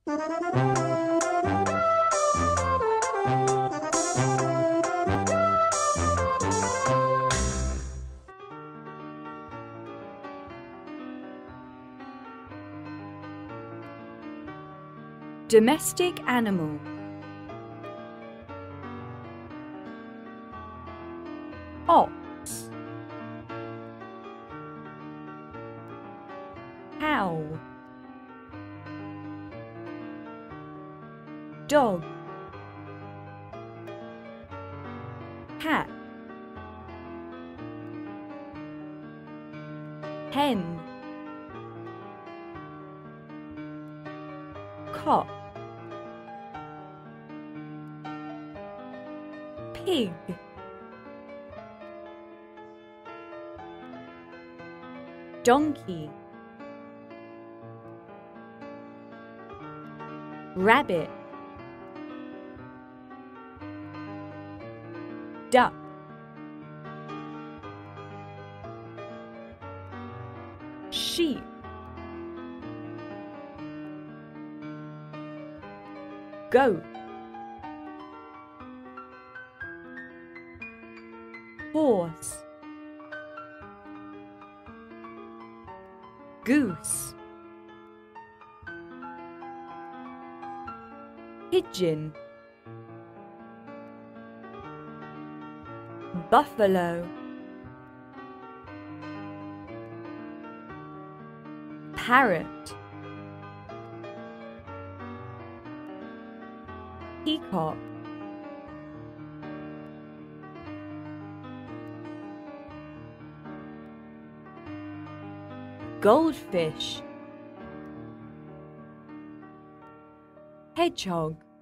Domestic animal. Ox, cow, dog, cat, hen, cock, pig, donkey, rabbit, duck, sheep, goat, horse, goose, pigeon, buffalo, parrot, peacock, goldfish, hedgehog,